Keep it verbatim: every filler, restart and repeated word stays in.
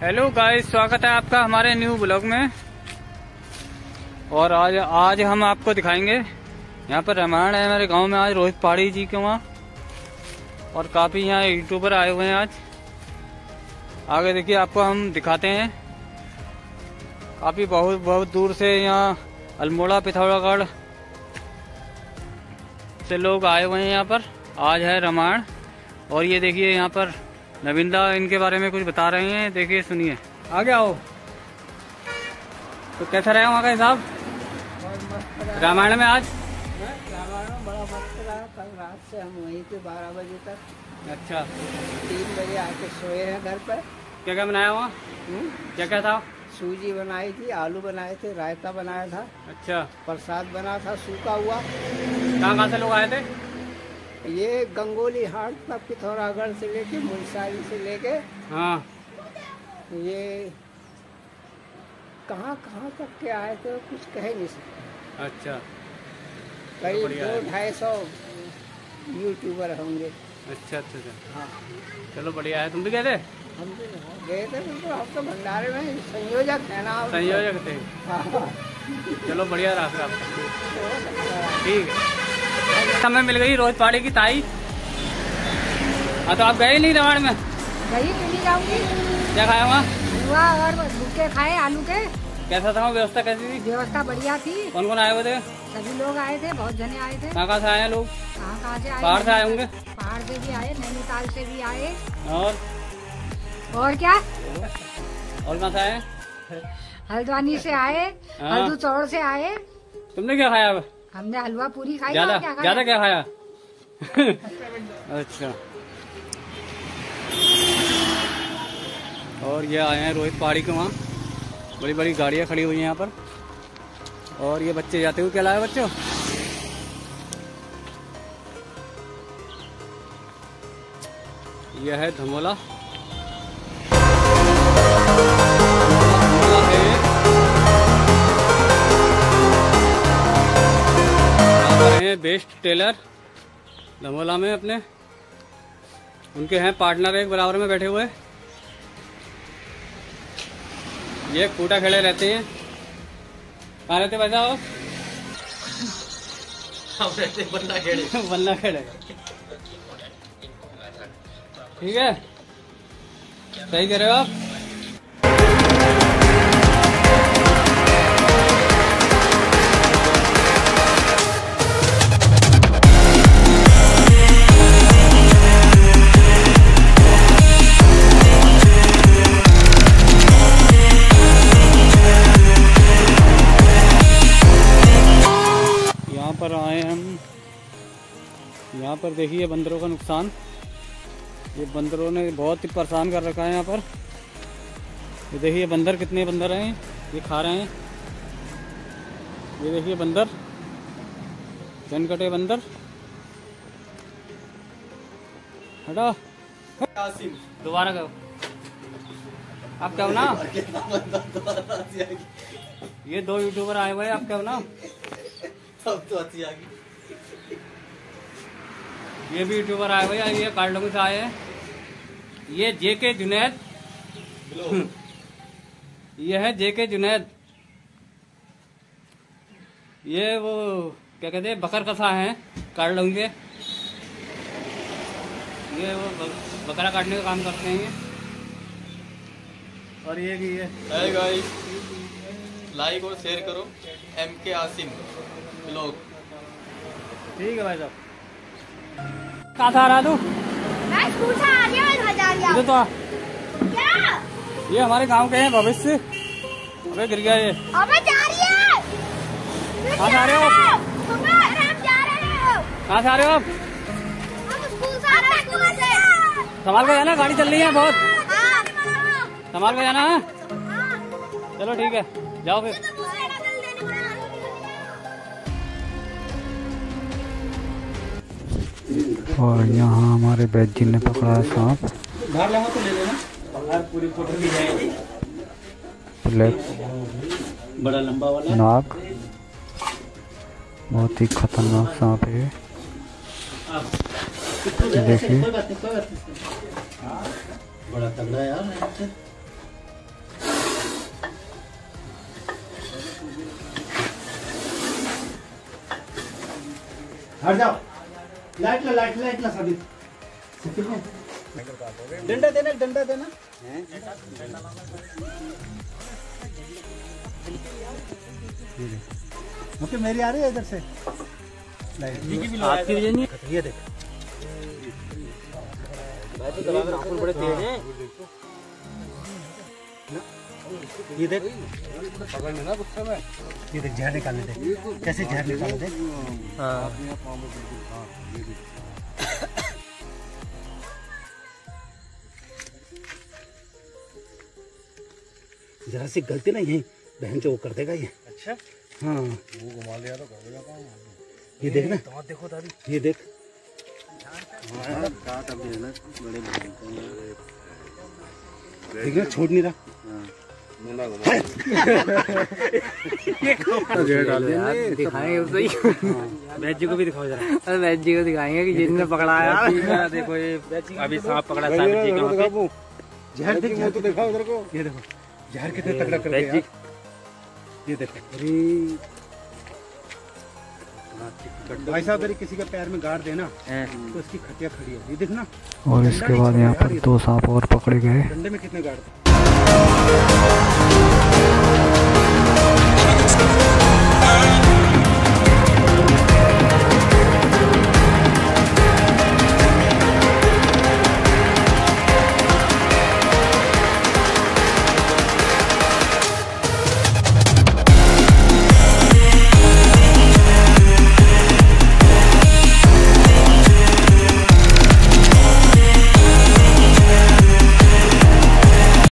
Hello guys, स्वागत है आपका हमारे न्यू ब्लॉग में। और आज आज हम आपको दिखाएंगे यहाँ पर रामायण है हमारे गांव में। आज रोहित पहाड़ी जी के वहाँ और काफ़ी यहाँ यूट्यूबर आए हुए हैं। आज आगे देखिए आपको हम दिखाते हैं। काफ़ी बहुत बहुत दूर से यहाँ अल्मोड़ा पिथौरागढ़ से लोग आए हुए हैं यहाँ पर। आज है रामायण और ये देखिए यहाँ पर नविंदा इनके बारे में कुछ बता रहे हैं। देखिए सुनिए, आगे आओ। तो कैसा रहा वहाँ का हिसाब रामायण में? आज रामायण में बड़ा मस्त रहा। कल रात से हम वहीं थे बारह बजे तक। अच्छा, तीन बजे आके सोए हैं घर पर। क्या क्या बनाया वहाँ? क्या क्या था? सूजी बनाई थी, आलू बनाए थे, रायता बनाया था। अच्छा, प्रसाद बना था सूखा हुआ। कहाँ कहाँ से लोग आए थे? ये गंगोली हाट तक पिथौरागढ़ से लेके मुंसारी से लेके हाँ, ये कहाँ कहाँ तक के आए थे कुछ कह नहीं सकते। अच्छा, करीब दो ढाई सौ यूट्यूबर होंगे। अच्छा अच्छा अच्छा, हाँ, चलो बढ़िया है। तुम भी गए थे? हम गए थे तो हम तो भंडारे में संयोजक है ना। संयोजक थे? हाँ। चलो बढ़िया रहा फिर आपका। ठीक है, हमें मिल गई रोहित पहाड़ी की ताई। हाँ, तो आप गए नहीं रामायण में? गई क्यों नहीं जाऊंगी। क्या खाया वहाँ? हुआ और भूखे खाए आलू के। कैसा था? व्यवस्था कैसी थी? व्यवस्था बढ़िया थी। कौन कौन आए हुए थे? सभी लोग आए थे, बहुत जने आए थे। कहाँ कहाँ से आए हैं लोग? कहाँ कहाँ से आए? पहाड़ से आए होंगे? पहाड़ से भी आए, नैनीताल से भी आए। और और क्या, और कहाँ से आए? हल्द्वानी से आए, हाँ। हल्दू चौड़ से आए। तुमने क्या खाया अब? हमने हलवा पूरी खाई। ज्यादा क्या खाया? ज्यादा क्या खाया? अच्छा, और ये आए हैं रोहित पहाड़ी के वहाँ। बड़ी बड़ी गाड़ियाँ खड़ी हुई हैं यहाँ पर। और ये बच्चे जाते हुए क्या लाए बच्चों? यह है धमोला। बेस्ट टेलर धमोला में अपने, उनके हैं पार्टनर एक बराबर में बैठे हुए। ये कूटा खेले रहते हैं। कहाँ रहते भाई साहब? हम रहते बल्ला खेड़े। बल्ला खेड़े, ठीक है, सही कह रहे हो आप। पर आए हम यहाँ पर। देखिए बंदरों का नुकसान। ये बंदरों ने बहुत ही परेशान कर रखा है यहाँ पर। ये देखिए बंदर, कितने बंदर हैं ये खा रहे हैं। ये देखिए बंदर, जनकटे बंदर। हटा, दोबारा करो। आप क्या हो ना? ये दो यूट्यूबर आए हुए हैं, आप क्या हो ना? सब तो अच्छी आ गई। ये भी यूट्यूबर आए हुए हैं, ये कार्डों से आए हैं। ये जेके जुनैद, ये है जेके जुनैद। ये वो क्या कहते हैं, बकर कसा है कार्डों के। ये वो बकरा काटने का काम करते हैं ये। और ये भी है। हाय गाइस, लाइक और शेयर करो एम के आसिम ब्लॉग। ठीक है भाई साहब। कहाँ से आ रहा तू? मैं स्कूल से आ गया, मैं जा रहा हूं। तो आ। क्या? ये हमारे गांव के हैं भविष्य। अबे गिर गया ये। अबे जा रही है। कहाँ से आ रहे हो आप? हम जा रहे हो। कहाँ से आ रहे हो आप? हम स्कूल से आ रहे हैं, स्कूल से। संभाल के जाना, गाड़ी चल रही है बहुत। हाँ। संभाल के जाना है। चलो ठीक है, जाओ फिर। और यहाँ हमारे बैद जी ने पकड़ा है सांप। पूरी फोटो ली जाएगी। ब्लैक बड़ा लंबा वाला नाग, बहुत ही खतरनाक सांप है। देखिए बड़ा तगड़ा यार। हट जाओ। लाइट ला लाइट लाइट ला सभी डंडा देना डंडा देना। ओके मेरी आ रही है इधर से लाइट आपकी वजह नहीं। ये देख बड़े तेज हैं। ये देख पकड़ने ना गुस्से में। ये देख जहर निकालने दे कैसे जहर निकालने दे। हाँ जरा सी गलती ना यही बहन जो वो कर देगा ये। अच्छा हाँ वो घुमा लिया तो कर देगा काम। ये देख ना देखो दादी ये देख देख ना छोड़ नहीं रहा। दिखाएंगे उसको वैद जी को भी दिखाओ जरा। अरे वैद जी को दिखाएंगे कि जिसने पकड़ा है। देखो ये अभी सांप पकड़ा साबित जी का जहर देख तो दिखाओ उधर को। ये देखो जहर कितने तगड़ा कर दिया। ये देखो भाई साहब अगर किसी के पैर में गाड़ देना तो उसकी खटिया खड़ी होगी देखना। और इसके बाद यहाँ पर दो सांप और पकड़े गए। डंडे में कितने गाड़